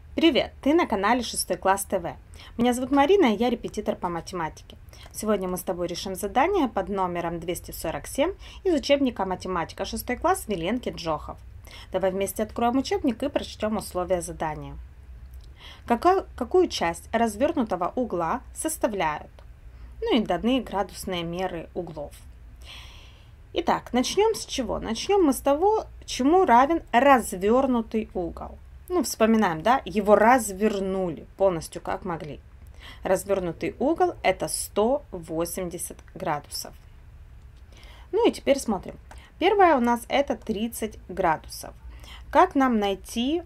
Привет! Ты на канале 6 класс ТВ. Меня зовут Марина, и я репетитор по математике. Сегодня мы с тобой решим задание под номером 247 из учебника «Математика 6 класс» Виленки Джохов. Давай вместе откроем учебник и прочтем условия задания. Какую часть развернутого угла составляют? Ну и даны градусные меры углов. Итак, начнем с чего? Начнем мы с того, чему равен развернутый угол. Вспоминаем, да, его развернули полностью, как могли. Развернутый угол – это 180 градусов. Ну и теперь смотрим. Первое у нас это 30 градусов. Как нам найти,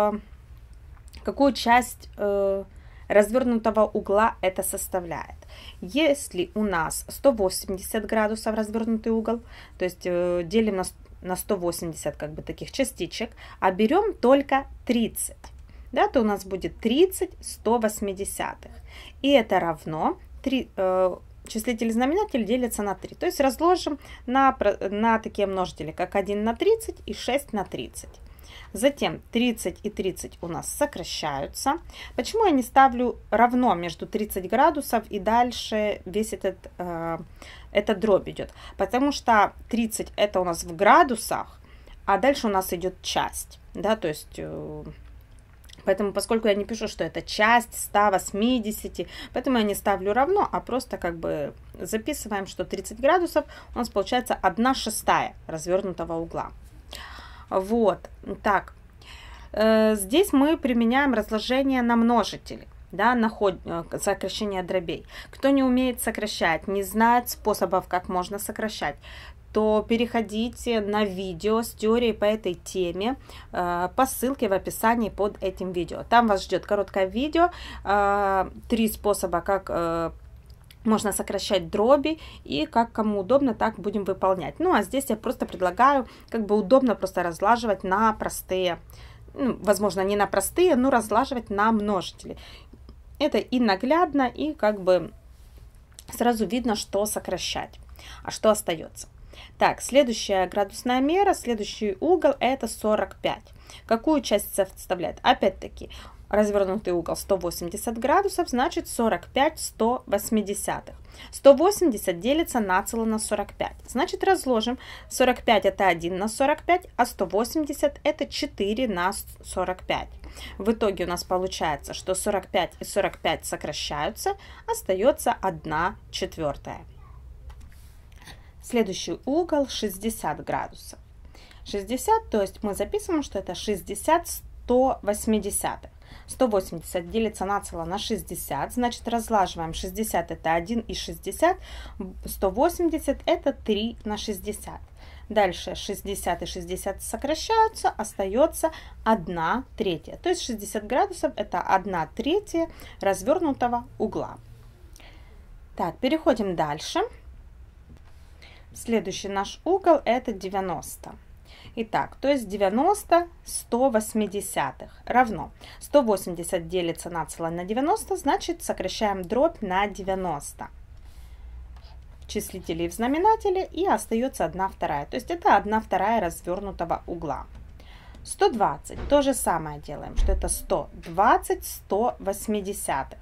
какую часть развернутого угла это составляет? Если у нас 180 градусов развернутый угол, то есть делим на 180 как бы таких частичек, а берем только 30, да, то у нас будет 30 180. И это равно числитель и знаменатель делятся на 3. То есть разложим на такие множители, как 1 на 30 и 6 на 30. Затем 30 и 30 у нас сокращаются. Почему я не ставлю равно между 30 градусов и дальше весь эта дробь идет? Потому что 30 это у нас в градусах, а дальше у нас идет часть. Да, то есть, поэтому, поскольку я не пишу, что это часть 180, поэтому я не ставлю равно, а просто как бы записываем, что 30 градусов у нас получается 1/6 развернутого угла. Вот, так, здесь мы применяем разложение на множители, да, сокращение дробей. Кто не умеет сокращать, не знает способов, как можно сокращать, то переходите на видео с теорией по этой теме по ссылке в описании под этим видео. Там вас ждет короткое видео, 3 способа, как можно сокращать дроби, и как кому удобно, так будем выполнять. Ну, а здесь я просто предлагаю, как бы удобно просто разлаживать на простые, возможно, не на простые, но разлаживать на множители. Это и наглядно, и как бы сразу видно, что сокращать, а что остается. Так, следующая градусная мера, следующий угол это 45. Какую часть составляет? Опять-таки, развернутый угол 180 градусов, значит 45 180. 180 делится нацело на 45. Значит, разложим. 45 это 1 на 45, а 180 это 4 на 45. В итоге у нас получается, что 45 и 45 сокращаются, остается 1/4. Следующий угол 60 градусов. 60, то есть мы записываем, что это 60 180. 180 делится нацело на 60, значит разлаживаем. 60 это 1/60, 180 это 3 на 60. Дальше 60 и 60 сокращаются, остается 1/3. То есть 60 градусов это 1/3 развернутого угла. Так, переходим дальше. Следующий наш угол это 90. Итак, то есть 90 180 равно 180 делится нацело на 90, значит сокращаем дробь на 90. В числителе и в знаменателе, и остается 1/2. То есть это 1/2 развернутого угла. 120, то же самое делаем, что это 120 180.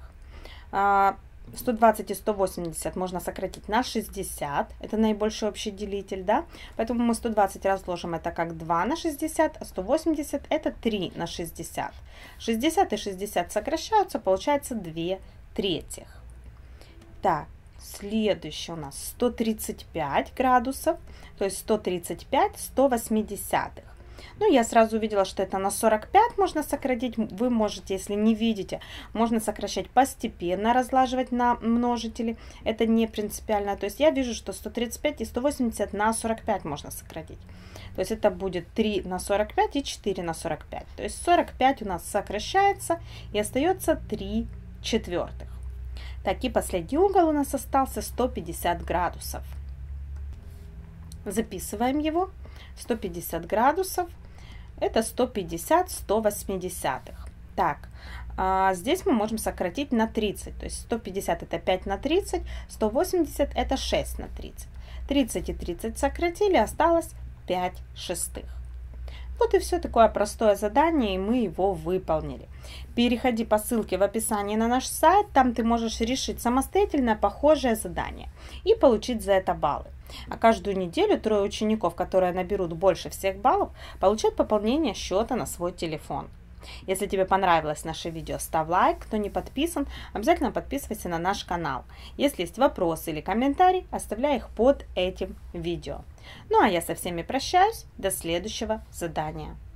120 и 180 можно сократить на 60, это наибольший общий делитель, да, поэтому мы 120 разложим это как 2 на 60, а 180 это 3 на 60. 60 и 60 сокращаются, получается 2/3. Так, следующий у нас 135 градусов, то есть 135 180. Ну, я сразу увидела, что это на 45 можно сократить. Вы можете, если не видите, можно сокращать постепенно, разлаживать на множители. Это не принципиально. То есть я вижу, что 135 и 180 на 45 можно сократить. То есть это будет 3 на 45 и 4 на 45. То есть 45 у нас сокращается и остается 3/4. Так, и последний угол у нас остался 150 градусов. Записываем его. 150 градусов. Это 150 180. Так, здесь мы можем сократить на 30. То есть 150 это 5 на 30, 180 это 6 на 30. 30 и 30 сократили, осталось 5/6. Вот и все, такое простое задание, и мы его выполнили. Переходи по ссылке в описании на наш сайт, там ты можешь решить самостоятельно похожее задание и получить за это баллы. А каждую неделю 3 учеников, которые наберут больше всех баллов, получат пополнение счета на свой телефон. Если тебе понравилось наше видео, ставь лайк. Кто не подписан, обязательно подписывайся на наш канал. Если есть вопросы или комментарии, оставляй их под этим видео. Ну а я со всеми прощаюсь. До следующего задания.